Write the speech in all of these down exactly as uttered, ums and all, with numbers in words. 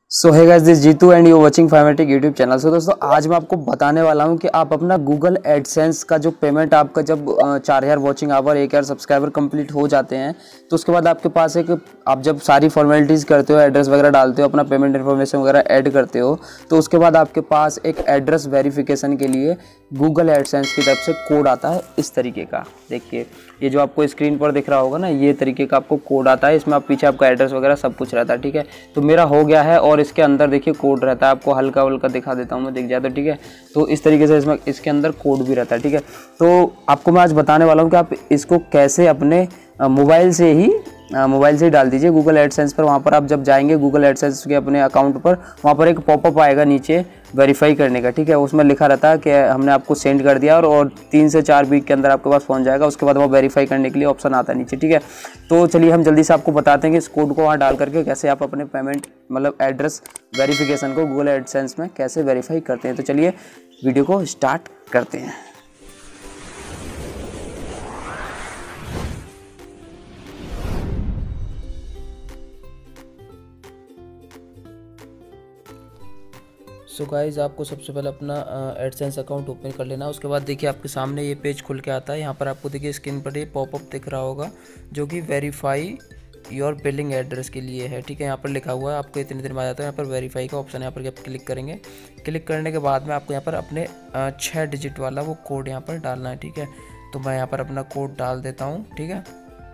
So hey guys, this Jeetu and you watching फाइवमेटिक YouTube channel. So दोस्तों, आज मैं आपको बताने वाला हूं कि आप अपना गूगल एडसेंस का जो पेमेंट आपका जब चार हज़ार वॉचिंग आवर एक हज़ार सब्सक्राइबर कंप्लीट हो जाते हैं तो उसके बाद आपके पास एक, आप जब सारी फॉर्मेलिटीज़ करते हो, एड्रेस वगैरह डालते हो, अपना पेमेंट इन्फॉर्मेशन वगैरह ऐड करते हो, तो उसके बाद आपके पास एक एड्रेस वेरिफिकेशन के लिए गूगल एडसेंस की तरफ से कोड आता है इस तरीके का। देखिए, ये जो आपको स्क्रीन पर दिख रहा होगा ना, ये तरीके का आपको कोड आता है। इसमें आप पीछे आपका एड्रेस वगैरह सब कुछ रहता है, ठीक है। तो मेरा हो गया है और इसके अंदर देखिए कोड रहता है, आपको हल्का हल्का दिखा देता हूँ मैं, दिख जाए तो, ठीक है। तो इस तरीके से इसमें इसके अंदर कोड भी रहता है, ठीक है। तो आपको मैं आज बताने वाला हूँ कि आप इसको कैसे अपने मोबाइल से ही मोबाइल से ही डाल दीजिए गूगल एडसेंस पर। वहाँ पर आप जब जाएंगे गूगल एडसेंस के अपने अकाउंट पर, वहाँ पर एक पॉपअप आएगा नीचे वेरीफाई करने का, ठीक है। उसमें लिखा रहता है कि हमने आपको सेंड कर दिया और, और तीन से चार वीक के अंदर आपके पास पहुँच जाएगा। उसके बाद वो वेरीफाई करने के लिए ऑप्शन आता है नीचे, ठीक है। तो चलिए हम जल्दी से आपको बताते हैं कि इस कोड को वहाँ डाल करके कैसे आप अपने पेमेंट मतलब एड्रेस वेरिफिकेशन को गूगल एडसेंस में कैसे वेरीफाई करते हैं। तो चलिए वीडियो को स्टार्ट करते हैं। सो so गाइज़, आपको सबसे पहले अपना एडसेंस अकाउंट ओपन कर लेना। उसके बाद देखिए आपके सामने ये पेज खुल के आता है। यहाँ पर आपको देखिए स्क्रीन पर ये पॉपअप दिख रहा होगा जो कि वेरीफाई योर बिलिंग एड्रेस के लिए है, ठीक है। यहाँ पर लिखा हुआ है, आपको इतनी देर में आ जाता है। यहाँ पर वेरीफाई का ऑप्शन है, यहाँ पर आप क्लिक करेंगे। क्लिक करने के बाद में आपको यहाँ पर अपने छः डिजिट वाला वो कोड यहाँ पर डालना है, ठीक है। तो मैं यहाँ पर अपना कोड डाल देता हूँ, ठीक है।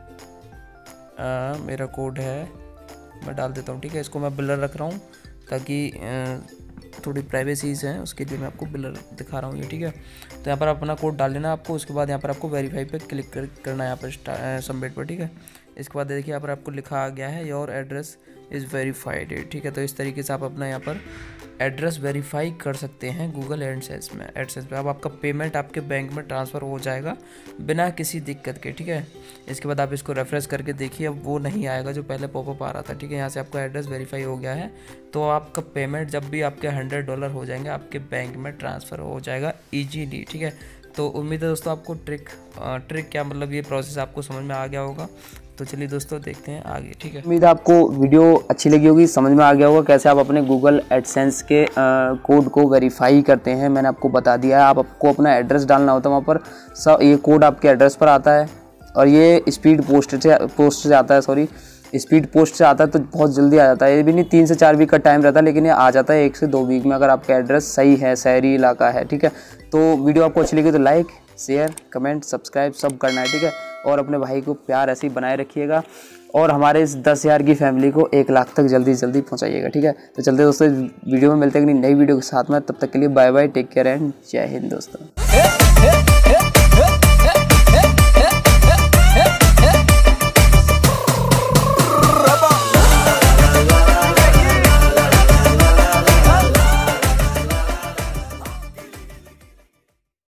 आ, मेरा कोड है, मैं डाल देता हूँ, ठीक है। इसको मैं ब्लर रख रहा हूँ ताकि आ, थोड़ी प्राइवेसीज हैं, उसके लिए मैं आपको ब्लर दिखा रहा हूँ ये, ठीक है। तो यहाँ पर अपना कोड डाल लेना आपको। उसके बाद यहाँ पर आपको वेरीफाई पे क्लिक कर, करना है यहाँ पर सबमिट पर, ठीक है। इसके बाद देखिए यहाँ पर आपको लिखा आ गया है योर एड्रेस इज़ वेरीफाइड, ठीक है। तो इस तरीके से आप अपना यहाँ पर एड्रेस वेरीफाई कर सकते हैं गूगल एडसेंस में एडसेंस पे। अब आपका पेमेंट आपके बैंक में ट्रांसफ़र हो जाएगा बिना किसी दिक्कत के, ठीक है। इसके बाद आप इसको रेफ्रेश करके देखिए, अब वो नहीं आएगा जो पहले पॉपअप आ रहा था, ठीक है। यहाँ से आपका एड्रेस वेरीफाई हो गया है। तो आपका पेमेंट जब भी आपके हंड्रेड डॉलर हो जाएंगे आपके बैंक में ट्रांसफ़र हो जाएगा ईजीली, ठीक है। तो उम्मीद है दोस्तों आपको ट्रिक ट्रिक क्या मतलब ये प्रोसेस आपको समझ में आ गया होगा। तो चलिए दोस्तों देखते हैं आगे, ठीक है। उम्मीद है आपको वीडियो अच्छी लगी होगी, समझ में आ गया होगा कैसे आप अपने गूगल एडसेंस के कोड को वेरीफाई करते हैं। मैंने आपको बता दिया है, आप आपको अपना एड्रेस डालना होता है वहाँ पर। सब ये कोड आपके एड्रेस पर आता है और ये स्पीड पोस्ट से पोस्ट से आता है सॉरी स्पीड पोस्ट से आता है, तो बहुत जल्दी आ जाता है। ये भी नहीं तीन से चार वीक का टाइम रहता है, लेकिन ये आ जाता है एक से दो वीक में, अगर आपका एड्रेस सही है, शहरी इलाका है, ठीक है। तो वीडियो आपको अच्छी लगी तो लाइक, शेयर, कमेंट, सब्सक्राइब सब करना है, ठीक है। और अपने भाई को प्यार ऐसे ही बनाए रखिएगा और हमारे इस दस हज़ार की फैमिली को एक लाख तक जल्दी जल्दी पहुंचाइएगा, ठीक है। तो चलते दोस्तों, वीडियो में मिलते हैं नई वीडियो के साथ में। तब तक के लिए bye bye, take care and जय हिंद दोस्तों।